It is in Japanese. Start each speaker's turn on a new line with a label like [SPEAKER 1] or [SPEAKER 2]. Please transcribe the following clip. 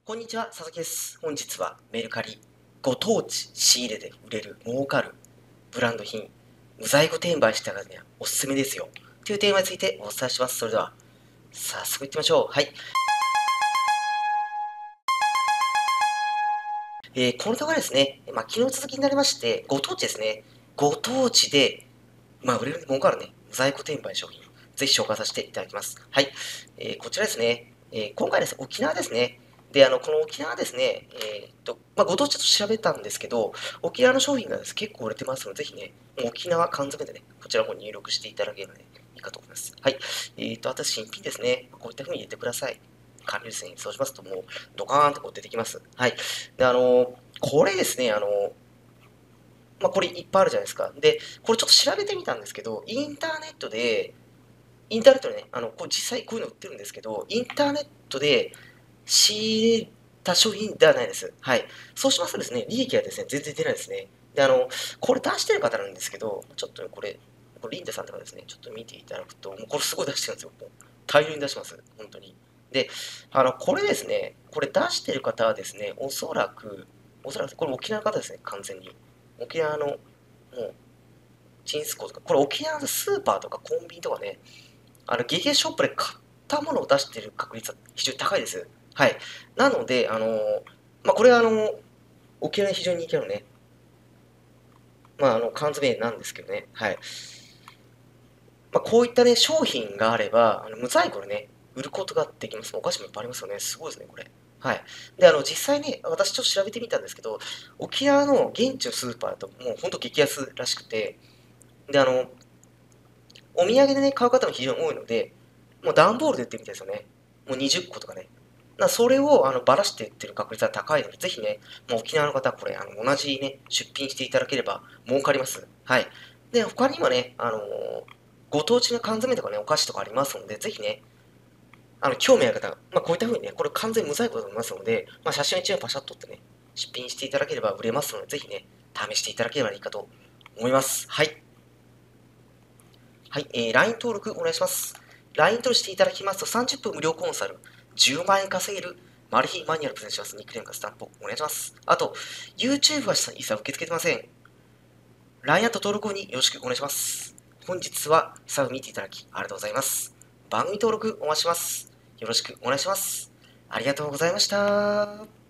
[SPEAKER 1] こんにちは、佐々木です。本日はメルカリ、ご当地仕入れで売れる儲かるブランド品、無在庫転売した方にはおすすめですよ。というテーマについてお伝えします。それでは、早速いってみましょう。はい。この動画ですね、昨日続きになりまして、ご当地ですね。ご当地で、売れる儲かるね、無在庫転売商品、ぜひ紹介させていただきます。はい。こちらですね、今回ですね、沖縄ですね。で、この沖縄ですね、ご当地ちょっと調べたんですけど、沖縄の商品がですね、結構売れてますので、ぜひね、沖縄缶詰でね、こちらの方に入力していただければね、いいかと思います。はい。あと新品ですね、こういった風に入れてください。完了ですね。そうしますと、もう、ドカーンとこう出てきます。はい。で、これですね、これいっぱいあるじゃないですか。で、これちょっと調べてみたんですけど、インターネットでね、これ実際こういうの売ってるんですけど、インターネットで仕入れた商品ではないです。はい。そうしますとですね、利益はですね、全然出ないですね。で、これ出してる方なんですけど、ちょっとリンダさんとかですね、ちょっと見ていただくと、もうこれすごい出してるんですよ。もう大量に出します。本当に。で、これですね、これ出してる方はですね、おそらくこれ沖縄の方ですね、完全に。沖縄の、もう、チンスコとか、これ沖縄のスーパーとかコンビニとかね、ゲゲショップで買ったものを出している確率は非常に高いです。はい。なので、これは沖縄に非常に人気あるね、缶詰なんですけどね。はい。こういったね、商品があれば、無在庫でね、売ることができます。お菓子もいっぱいありますよね。すごいですね、これ。はい。で、実際ね、私ちょっと調べてみたんですけど、沖縄の現地のスーパーだともうほんと激安らしくて、で、お土産でね、買う方も非常に多いので、もう段ボールで売ってるみたいですよね。もう20個とかね。それをばらして売ってる確率は高いので、ぜひね、もう沖縄の方はこれ、同じね、出品していただければ儲かります。はい。で、他にもね、ご当地の缶詰とかね、お菓子とかありますので、ぜひね、興味ある方、こういった風にね、これ完全無在庫だと思いますので、写真を一枚パシャッと撮ってね、出品していただければ売れますので、ぜひね、試していただければいいかと思います。はい。はい、LINE 登録お願いします。LINE 登録していただきますと30分無料コンサル、10万円稼げる、マル秘マニュアルプレゼンします。ニックネームかスタンプお願いします。あと、YouTube は一切受け付けてません。LINE アット登録後によろしくお願いします。本日はサブ見ていただきありがとうございます。番組登録お待ちします。よろしくお願いします。ありがとうございました。